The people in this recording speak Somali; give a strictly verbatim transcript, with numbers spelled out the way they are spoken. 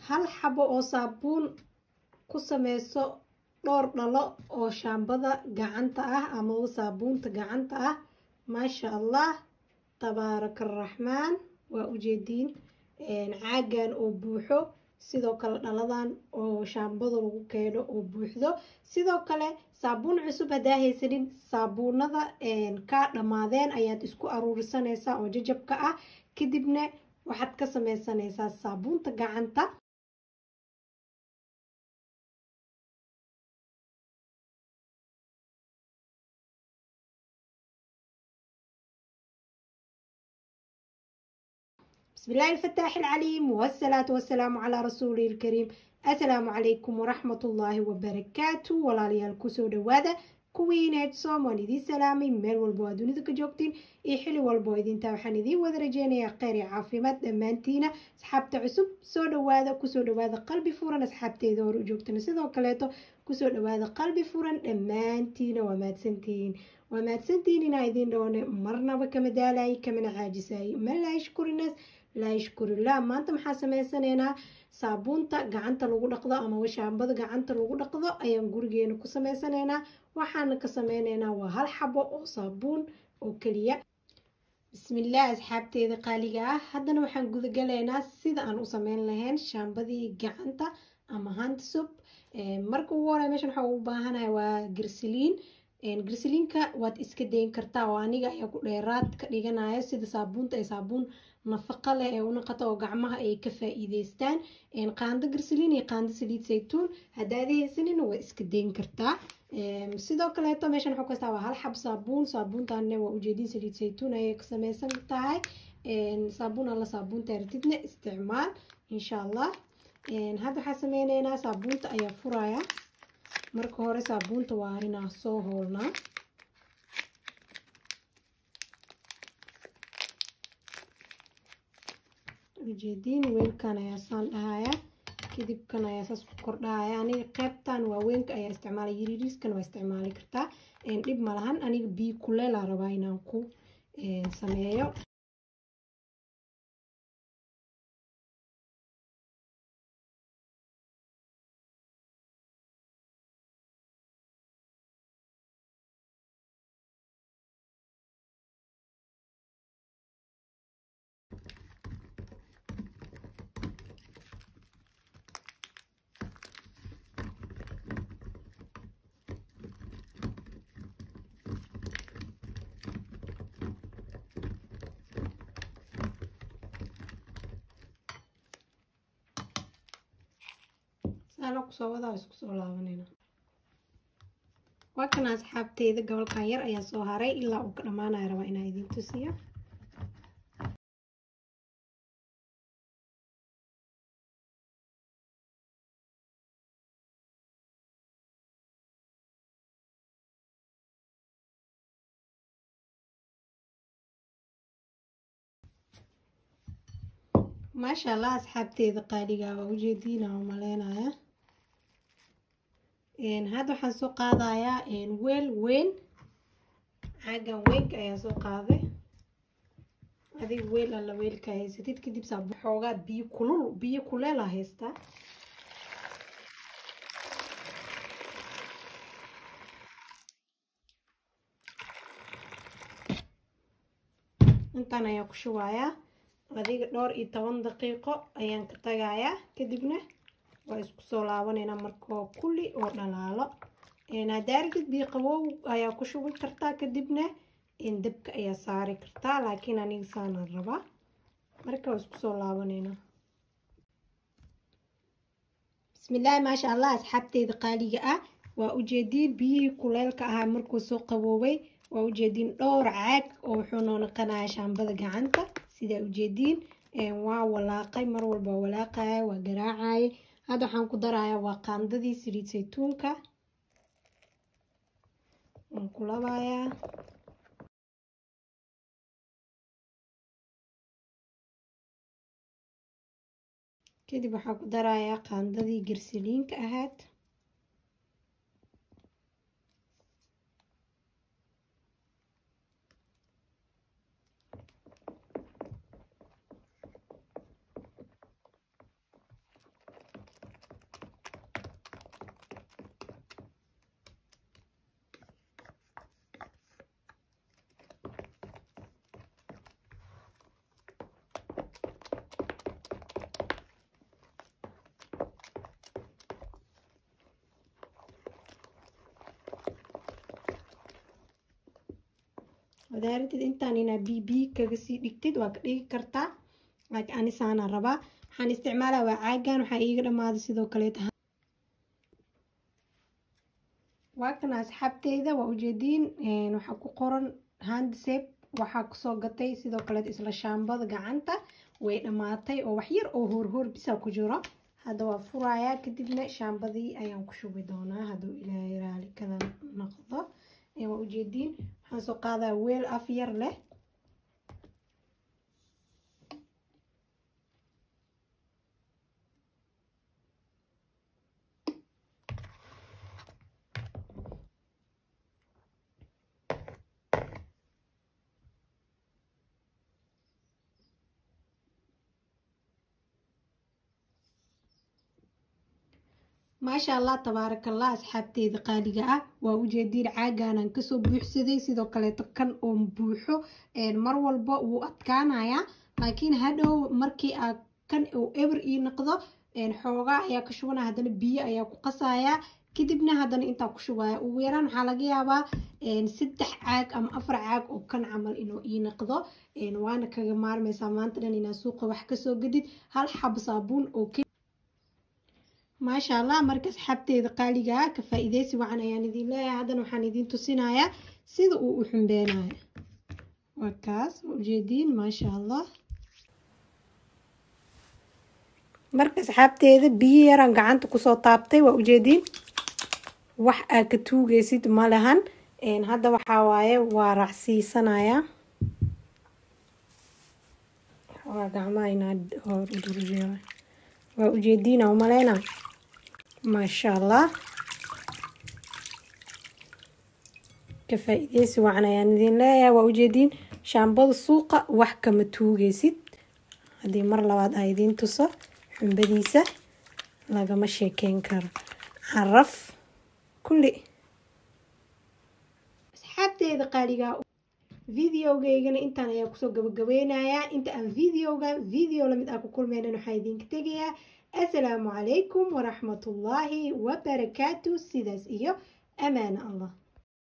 hal xabo oo saabuun ku sameyso dhowr dhalo oo shaambada gacanta ah ama saabuunta gacanta ah. maasha allah tabaaraka raxmaan. waa ujeediin caagan oo buuxo, sidoo kale dhaladan oo shaambada lagu keeno oo buuxdo. sidoo kale saabuun cusub hadaa haysanin, saabuunada ka dhamaadeen ayaad isku aruurisanaysaa oo jajabka ah, kadibna waxaad ka sameysanaysaa saabuunta gacanta. بسم الله الفتاح العليم والصلاة والسلام على رسوله الكريم. السلام عليكم ورحمة الله وبركاته. ولا ليال كسو دوادا كوينات صوموان دي سلامي ميل والبوادوني ذكا جوكتين إيحلي والبوادين تاوحاني دي ودرجيني يا قيري عافيمات دمانتينا سحابتا عسب سو دوادا كسو دوادا قلبي فوران سحابتي دورو جوكتين سيدو كاليتو كسو دوادا قلبي فوران دمانتينا وماد سنتين وماد سنتين إنا إذين دون مرنا وكمدالاي كمن عاجساي من لا يشكر الناس لا يشكر الله. ما أنت محاسمة سنينا صابونتا قعنتا لغو دقضا أما وشامبدا قعنتا لغو دقضا أيام قرقين كسمة سنينا وحانا كسمينينا وهال حبو أو صابون أو كليا. بسم الله أصحابتي ذي قاليقا هادنا وحان قذ قلينا سيدا أن أسمين لهين شامبدي قعنتا أما هاندسوب مركو وورا ميشان حووباهانا وقرسلين grislinka waad iska dayn kartaa oo aniga ayaa ku dheeraad ka dhiganaya sida saabuunta ay saabuun nafaqo leh ee una qato oo gacmaha ay ka faa'iideystaan een qaando grislin iyo qaando saliid saytuun hadaad haysanin waa iska dayn kartaa. ee sidoo kale to meeshan waxa ka staa hal xab saabuun saabuuntaana waa ujeedin saliid saytuun ay ka sameysan tahay. een saabuun alla saabuunta artidna isticmaal insha Allah. een hadda waxa sameeynaa saabuunta ayaa furaya. marka hore saabuunta waa inaa soo hoolnaa. ujeediin weelkan ayaa saan dhahaya, kadib kan ayaa saas ku kordhahaya. aniga qaybtan waa weelka ayaa isticmaalay, yiriiriiskan waa isticmaali kartaa een dhib ma lahan. aniga biyo kuleel aan rabaa inaan ku een sameeyo. أنا كسو ودا isku soo laabanayna. waa kana asxaabteeda gobolkan yar ayaa soo haray ilaa uu ka dhamaanayo raba inaan idin tusiyo. maasha Allah asxaabteeda qaaliga waa ujeediina oo maleynaya. een hadda waxaan soo qaadayaa een weel weyn, caagan weynka ayaa soo qaaday. adiga weel alla weelka haysatid kadib saabuun xoogaa biyo kulul biyo kuleel ah haysta. intaan ayaa ku shubayaa adiga dhowr iyo toban daqiiqo ayaan ka tagayaa, kadibna waa isku soo laabanayna markoo kulli oo dhalaalo. een hadaartid biyo qabow ayaa ku shubi kartaa, kadibna in dabka ayaa saari kartaa, laakiin aniga saan rabaa. marka waa isku soo laabanayna. bismillaah maasha Allah asxaabteeda qaaliga ah waa ujeediin biyihii kuleelka ahaa markuu soo qaboobay. waa ujeediin dhowr caag oo wuxuu noo noqonayaa shaambada gacanta sida ujeediin. een waa walaaqay mar walba walaaqay waa garaacay. hadda waxaan ku darayaa waa qaandadii saliid saytuunka aan ku labayaa. kadib waxaan ku darayaa qaandadii girsiliinka ahayd. ودارتid intaan ina bibi kaga sii dhigtid waa ka dhigi kartaa laakiin ani saana rabaa waxaan isticmaalaa waa caagan waxa iiga dhamaaday sidoo kale tahay waa kana asxaabteyda waa ujeedin een waxa ku qoran hand shape waxa ku soo gatay sidoo kale isla shaambada gacanta way dhamaatay oo wax yar oo hoor hoor bisa ku jiro hada waa furaya kadibna shaambadii ayaan ku shubi doonaa haduu ilaahay raali kala noqdo ee waa ujeedin waxaan soo qaadaa weel af yar leh ما شاء الله تبارك الله أصحابتي قاليقة ووجدين عاقانا كسو بوحسدي سيدو كاليتو كان أم بوحو مر والبا وأتكانايا لكن هادو مركي كان أو إبر إي نقضو حوغا أيا كشوانا هادان بيا أيا كقصايا كدبنا هادان إنتا كشوايا وويران حالقيابا سدح عاق أم أفر عاق أو كان عمل إنو إي نقضو وانا كغمار ميسا مانتنا إنا سوقا وحكسو قديد هال حب صابون أو كي ما شاء الله مركز حبتي قاليقة كفائديسي وعنا يعني ذي لا هذا نحن دين تصنايا سيدو وحنبينايا وكاس وجدين ما شاء الله مركز حبتي ذا بيران قعنت كسو طابتي وجدين وح اكتوغي سيد مالهن ان هذا وحاوايا ورعسي صنايا وقعماينا هور ودرجيرا وجدين ومالينا ما شاء الله كفايديس وعنا يعني ذين لا ووجدين شامبض السوق وحكة متوجسد هذه مرة لواد هايدين تصر حنبديسة لاقا مشي كينكر عرف كل أصحابتي إذا قاليقا فيديو جايجنا انت انا ياكسو قبقبينايا انت ان فيديو جا فيديو لمد اكو كل مينا نحايدين كتاقيا السلام عليكم ورحمة الله وبركاته سيداس ايو امان الله.